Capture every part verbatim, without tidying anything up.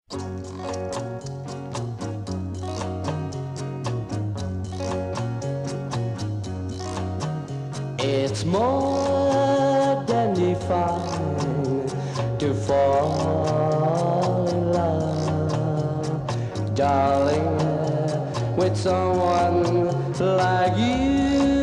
It's more than divine to fall in love, darling, with someone like you.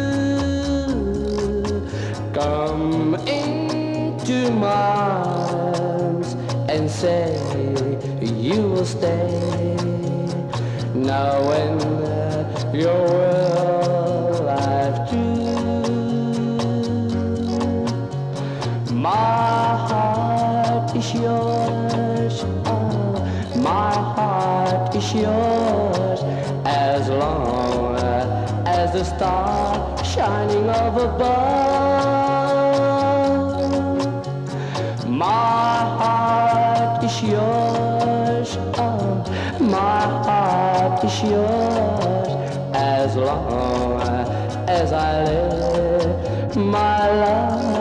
Come into my arms and say you will stay, knowing your will I've true. My heart is yours, oh, my heart is yours, as long as the star shining up above. My heart is yours, oh, my heart is yours, as long as I live, my love.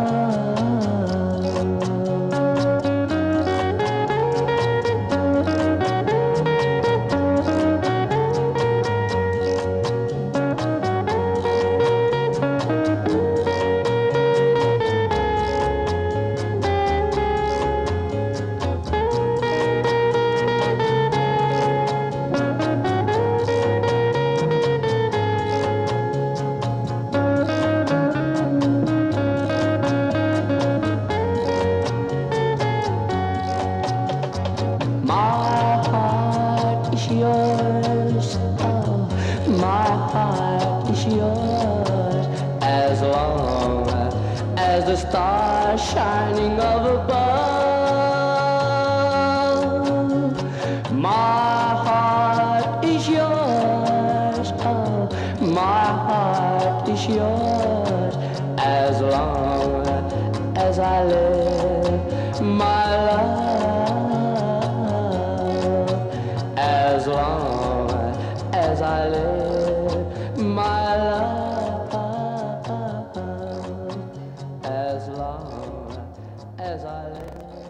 Yours, oh, my heart is yours, as long as the stars shining up above. My heart is yours, oh, my heart is yours, as long as I live, my love. As long as I live, my love. As long as I live.